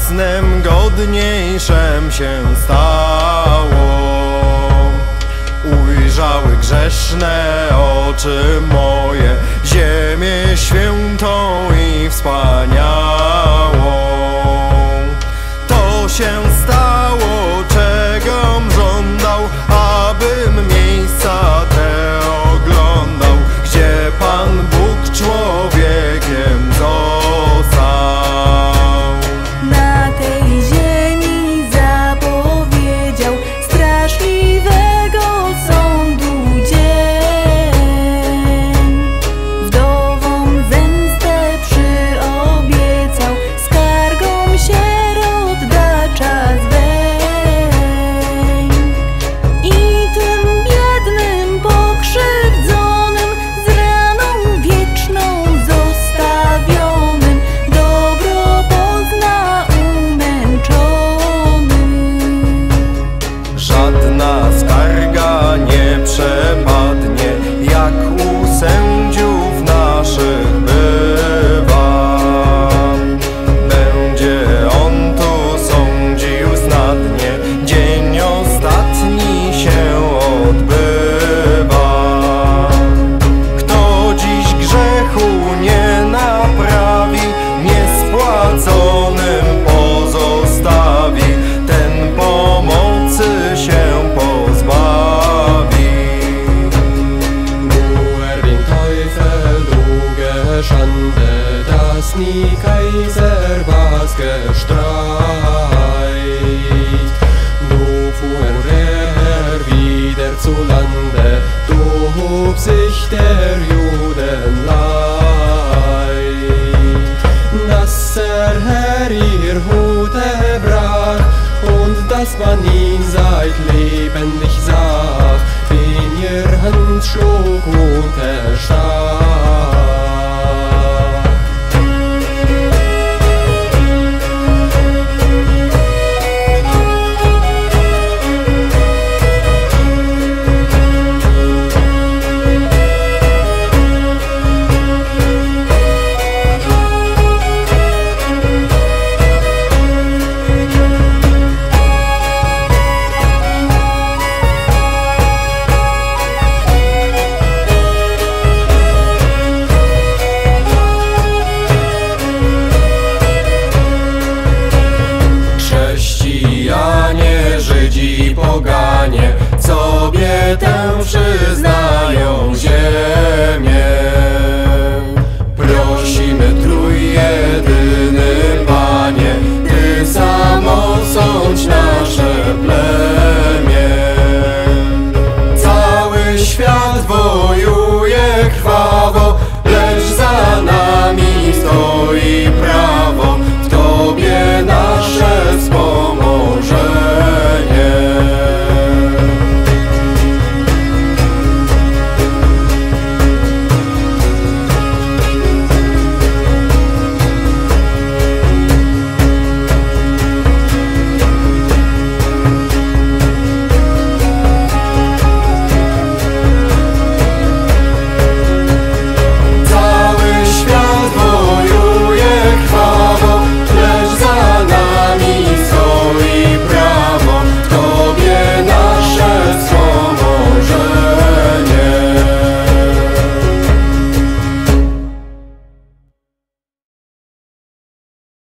snem godniejszym się stało. Ujrzały grzeszne oczy moje ziemię świętą i wspaniałą. To się stało, czegom żądał, abym miejsca te oglądał, gdzie Pan Bóg człowiekiem został. Na tej ziemi zapowiedział straszliwego sądu dzień. Wdowom zemstę przyobiecał, skargą sierot da czas weń. I tym biednym, pokrzywdzonym, z raną wieczną zostawionym, dobro pozna umęczony. Żadna skarga nie przepadnie, jak u sędziów naszych bywa. Będzie on tu sądził znatnie, dzień ostatni się odbywa. Kto dziś grzechu nie naprawi, niespłaconym pozostawi, ten pomocy się pozbawi. Nur den Teufel du Geschande, dass nie Kaiser was gestreit. Du fuhr er wieder zu Lande, du hob sich der Juden Leid. Dass Herr ihr Hute brach und dass man ihn seit lebendig sah, in ihr Hand schlug und erstach. Chrześcijanie, Żydzi, poganie, sobie tę